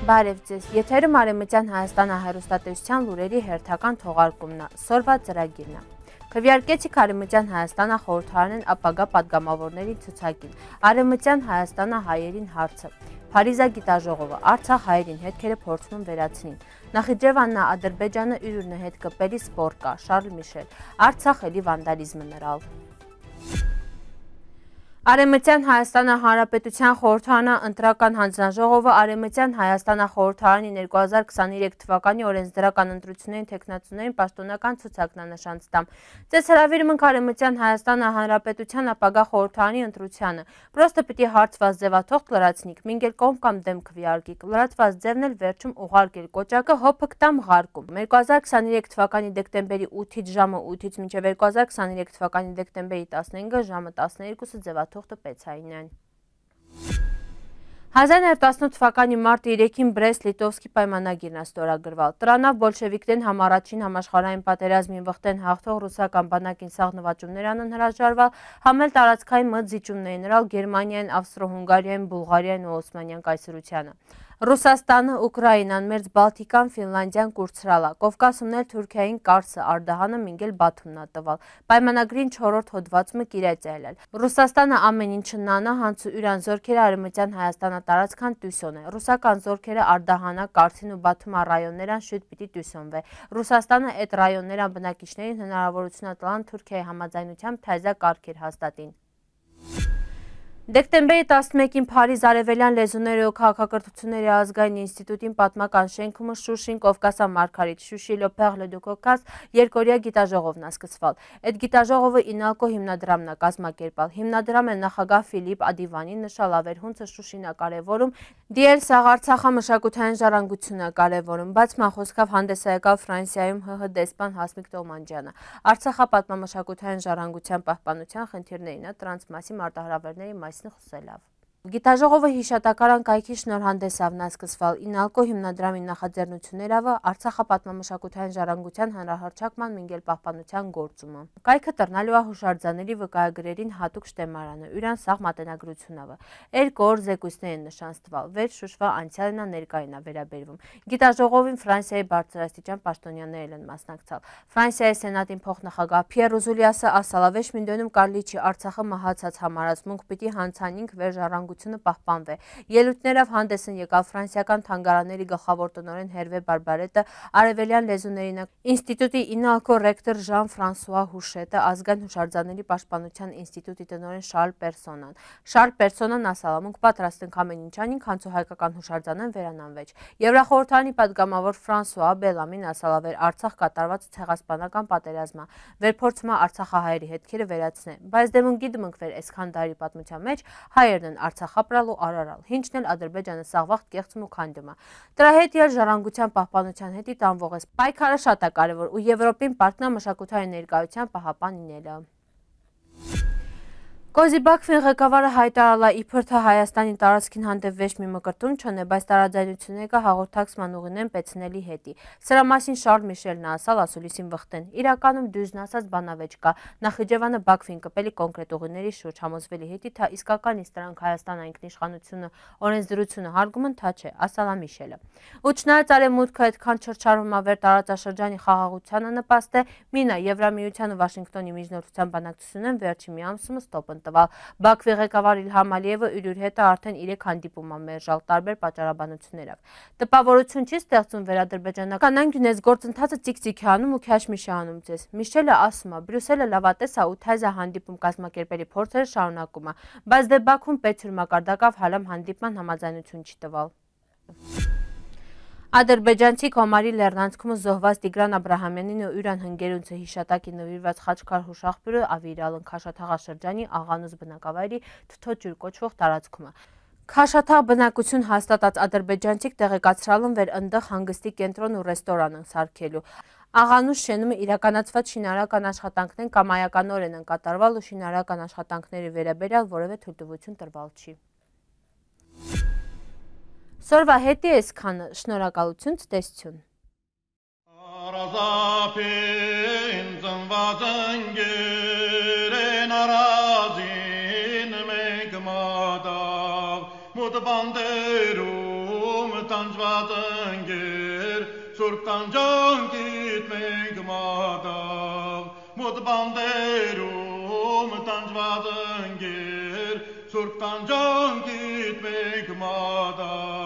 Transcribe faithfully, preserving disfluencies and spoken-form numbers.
Բարև ձեզ, եթերում Արևմտյան Հայաստանը հեռուստատեսության լուրերի հերթական թողարկումն է, սորվա ծրագիրն է։ Քվեարկեցիք Արևմտյան Հայաստանը խորհրդարանեն ապագա պատգամավորների ցուցակին, Արևմտյան Հայաստանը հայերին հարցը, Փարիզա գիտաժողովը, Արցախ հայերին հետքերը փորձում են վերացնին, Նախիջևանն Ադրբեջանը յուրն հետ կպելի սպոր կա, Շարլ Միշել, Արցախ էլի վանդալիզմը նրալ։ Արևմտյան Հայաստանը Հանրապետության խորհրդարանը ընտրական հանձնաժողովը Արևմտյան Հայաստանը խորհրդարանի երկու հազար քսաներեք թվականի օրենսդրական ընտրություններին թեկնածուներին պաշտոնական ցուցակն նշանց տամ։ Ձեզ հրավիրում ենք Արևմտյան Հայաստանը Հանրապետության ապագա խորհրդարանի ընտրությանը։ Պրոստը պիտի հարցված ձևաթողք լրացնիք, մինգել կողմ կամ դեմ քվեարկիք։ Լրացված ձևն էլ վերջում ուղարկել կոճակը հոփք տամ ղարկում։ երկու հազար քսաներեք թվականի դեկտեմբերի ութից ժամը ութից մինչև երկու հազար քսաներեք թվականի դեկտեմբերի տասնհինգը ժամը տասներեքուսը ձևաթողքը Պեցայինյան։ հազար նորը տասնութ թվականի մարտի երեքին Բրեստ-Լիտովսկի պայմանագիրն է ստորագրվել։ Դրանով բոլշևիկներն համառաջին համաշխարհային պատերազմին վխտեն հաղթող ռուսական բանակին սաղ նվաճումներ անեն հրաժարվել, համ էլ տարածքային մտ զիջումներ նրալ Գերմանիային, Ավստրո-Հունգարիային, Բուլղարիային ու Օսմանյան կայսրությանը։ Ռուսաստանը, Ուկրաինան, Մերձ Բալթիկան, Ֆինլանդիան կուրցրալա, Կովկասումն էլ Թուրքիային կարծը Արդահանը մինգել Բաթումն է տվալ, պայմանագրին չորրորդ հոդվածը կիրեց այլել։ Ռուսաստանը ամեն ինչ նանա հանց ու յուրան զորքերը Արևմտյան Հայաստանը տարածքան տյուսոն է, ռուսական զորքերը Արդահանա, Կարցին ու Բաթումա ռայոններան շուտ պիտի տյուսոնվե։ Ռուսաստանը այդ ռայոններան բնակիչներին հնարավորություն տալան Թուրքիայի համաձայնությամբ թայզա կարգեր հաստատին։ Դեկտեմբերի տասնմեկին Փարիզ Արևելյան լեզուների ու քաղաքակրթությունների ազգային ինստիտուտին պատմական շենքում Շուշին Կովկասամարգարիտ Շուշի Le Perle du Caucase երկօրյա գիտաժողովն է սկսվել։ Այդ գիտաժողովը Ինալկո հիմնադրամն է կազմակերպել։ Հիմնադրամը նախագահ Ֆիլիպ Ադիվանին նշալ ավերհունցը Շուշին է կարևորում, դիել սաղ Արցախը մշակութային ժառանգությունն է կարևորում, բայց մանխոսքով հանդես է եկավ Ֆրանսիայում ՀՀ դեսպան Հասմիկ Թոմանջյանը։ Արցախը պատմամշակութային ժառանգության պահպանության խնդիրներին է տրանսմասի մարտահրավերների մասին խոսելով։ Գիտաժողովը հիշատակարան կայքի շնորհանդեսավն է սկսվել, Ինալկո հիմնադրամի նախաձեռնություններով Արցախը պատմամշակութային ժառանգության հանրահռչակման մինգել պահպանության գործումը։ Կայքը տրնալու է հուշարձանների վկայագրերին հատուկ շտեմարանը, յուրան սաղ մատենագրությունով։ Երկու օր զեկույցներ են նշանցվել, վեր Շուշվա անցյալն ներկային է վերաբերվում։ Գիտաժողովին Ֆրանսիայի բարձրաստիճան պաշտոնյաներն են մասնակցել։ Ֆրանսիայի սենատին փոխնախագահ Փիեր Ուզուլիասը ասալավեշ մինդոնում կարլիչի Արցախը մահացած համարացմունք պիտի հանցանինք վեր ժառանգությունը պահպանվե։ Ելույթներով հանդես են եկալ ֆրանսիական թանգարանների գլխավոր տնօրեն Հերվե Բարբարետը, արևելյան լեզուների ինստիտուտի Ինալկո ռեկտոր Ժան-Ֆրանսուଆ Հուշետը, ազգային հուշարձանների պաշտպանության ինստիտուտի տնօրեն Շարլ Պերսոնան։ Շարլ Պերսոնան ասալամունք պատրաստ ենք ամեն ինչ անին, քանց ու հայկական հուշարձանեն վերանանվեջ։ Եվրախորհրդարանի պատգամավոր Ֆրանսուଆ Բելամին ասալավեր Արցախ կատարված ցեղասպանական պատերազմը, վերփորձումը Արցախահայերի հետքերը վերացնե, բայց դեմուն գիտմնք վեր այսքան դարի պատմության մեջ հայերն են Արցախ ապրալ ու արարալ, ինչն էլ Ադրբեջանը սաղվաղտ կեղծում ու քանդում է։ Դրա հետ ել ժառանգության պահպանության հետի տանվող է պայքարը շատ է կարևոր ու Եվրոպին պարտնամշակութային ներկայության պահապան ինելը։ Կոզիբաքվին ղեկավարը հայտարարել է իբր թե Հայաստանի տարածքին հանդեպ վեճ մի մկրտում չունե, բայց տարաձայնությունները հաղորդակցման ուղին են Պեցնելի հետի։ Սրա մասին Շարլ Միշելն ասալ ասուլիսին վխտեն։ Իրականում դույզն ասած բանավեճ կա։ Նախիջևանը Բաքվին կպելի կոնկրետ ուղիների շուրջ համոզվելի հետի թա իսկական իստրանք Հայաստան ինքնիշխանությունը օրենսդրությունը հարգումն թա չէ, ասալ է Միշելը։ Ու չնայած արևմուտքը այդքան չրչարվում ավեր տարածաշրջանի խաղաղությանը նպաստ է, մինա Եվրամիության ու Վաշինգտոնի միջնորդության բանակցությունն վերջին մի ամսում ստոպ տվալ։ Բաքվի ղեկավար Իլհամ Ալիևը յուրուր հետը արդեն իրեք հանդիպում է մերժալ տարբեր պատճառաբանություններով։ Տպավորություն չի ստեղծում վերադրբեջանական անգյունես գործընթացը ցիկ-ցիկ է անում ու քաշմիշ է անում ձեզ։ Միշելը ասում է, Բրյուսելը լավատես է ու թայզա հանդիպում կազմակերպելի փորձերը շարունակում է, բայց դե Բաքուն պետցուր մակարդակով հալամ հանդիպման համաձայնություն չի տվել։ Ադրբեջանցի Կոմարի լեռնանցքում զոհված Տիգրան Աբրահամյանին ու յուրան հնգերունցը հիշատակի նվիրված Խաչքար հուշախբյուրը ավիրալն Քաշաթաղաշրջանի Աղանուզ բնակավայրի Թթոջուր կոչվող տարածքում է։ Քաշաթաղ բնակություն հաստատած ադրբեջանցիք տեղեկացրալն վեր ընդեղ հանգստի կենտրոն ու ռեստորան են սարքելու։ Աղանուզ շենումը իրականացված շինարարական աշխատանքներն կամայականորեն են կատարվել ու շինարարական աշխատանքների վերաբերյալ որևէ թույլտվություն տրվել չի։ Սորվա հետի այսքանը, շնորհակալություն, ցտեսություն։ Արազապին ծնված ընկերեն արազին մեկ մատավ մոտ բանդերում տանջված ընկեր, Սուրբ տանջանքիդ մենք մատաղ, Մոտ բանդերում տանջված ընկեր, Սուրբ տանջանքիդ մենք մատաղ,